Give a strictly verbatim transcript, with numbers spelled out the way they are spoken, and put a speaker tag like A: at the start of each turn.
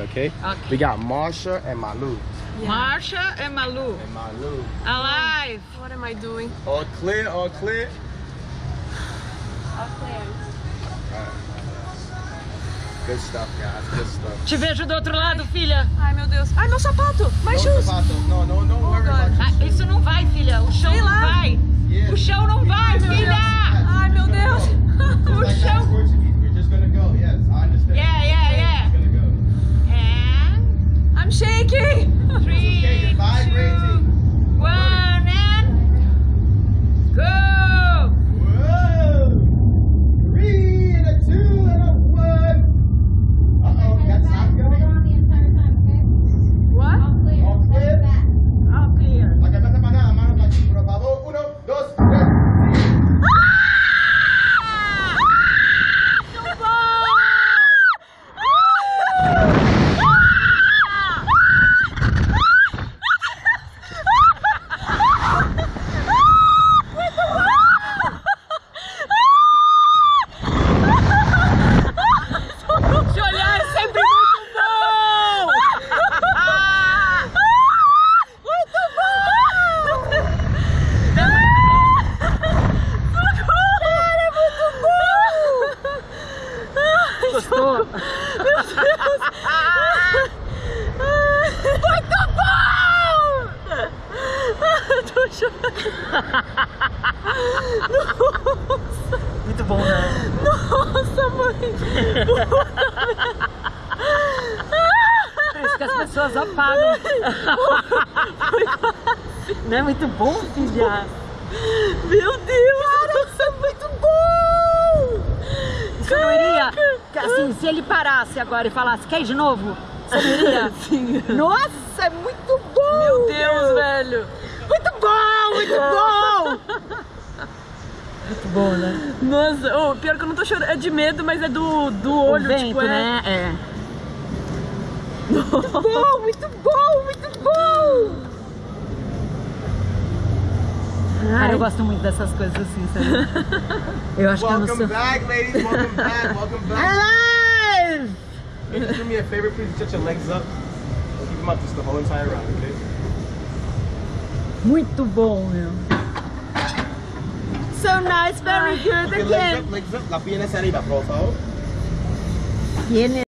A: okay?
B: Okay.
A: We got Marcia and Malu.
B: Yeah. Marcia and Malu.
A: And Malu.
B: Alive.
C: What am I doing?
A: All clear, all clear.
C: All clear.
A: Good stuff, guys. Good stuff.
B: Te vejo do outro lado, filha.
C: Ai, meu Deus. Ai, meu sapato. Mais
A: No
C: shoes.
A: sapato. No, no, no
C: Oh,
A: worry about
C: God.
A: your
B: Ah, isso não vai, filha. O chão
C: Sei
B: não
C: lá.
B: vai.
A: Yeah.
B: O chão não vai, filha.
C: Ai, meu Deus.
A: Just like that Portuguese. You're just gonna go. Yes, I understand.
B: Yeah, yeah, yeah.
A: You're gonna go.
B: And
C: I'm shaking.
B: three,
A: Okay, you're vibrating.
B: two, one, and go.
A: Whoa! Three and a two and a one. Uh-oh, that's not gonna be
C: What?
A: all clear.
B: All clear.
A: Acá está separada, mano, para aquí. Por favor, uno, dos, tres.
B: Te olhar é sempre muito bom.
C: Muito bom! Cara, é muito bom!
B: Gostou?
C: Meu Deus! Muito bom! Tô chorando.
B: Muito bom, né?
C: Nossa, mãe!
B: Parece que as pessoas apagam. Não é muito bom, filha?
C: Meu Deus! Cara, isso é muito bom!
B: Você não iria? Assim, se ele parasse agora e falasse, quer ir de novo? Você não iria?
C: Sim.
B: Nossa, é muito bom!
C: Meu Deus, velho!
B: Muito bom, muito bom! Muito bom, né?
C: Nossa, oh, pior que eu não tô chorando. É de medo, mas é do, do olho,
B: o vento,
C: tipo, é...
B: né? É.
C: Muito bom, muito bom, muito bom!
B: Cara, eu gosto muito dessas coisas assim, sabe? Eu acho que eu não
A: Welcome
B: sou...
A: back, ladies. Welcome back. Welcome back.
B: Alive!
A: Hey, just do me a favor, please. Touch your legs up. Keep them up just the whole entire round, okay?
B: Muito bom, meu. So nice, very good
A: Okay, legs
B: again.
A: up, legs up. La pierna hacia arriba, por favor.
B: Tiene